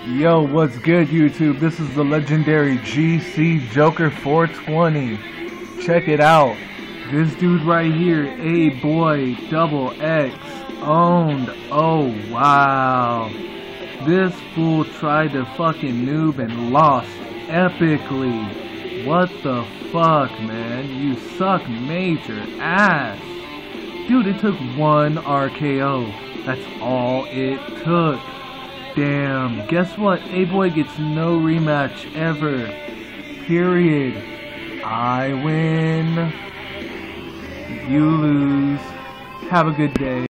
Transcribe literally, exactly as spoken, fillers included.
Yo, what's good, YouTube? This is the legendary G C Joker four twenty. Check it out. This dude right here, Aboii double X, owned. Oh, wow. This fool tried to fucking noob and lost epically. What the fuck, man? You suck major ass. Dude, it took one R K O. That's all it took. Damn, guess what? Aboii gets no rematch ever. Period. I win. You lose. Have a good day.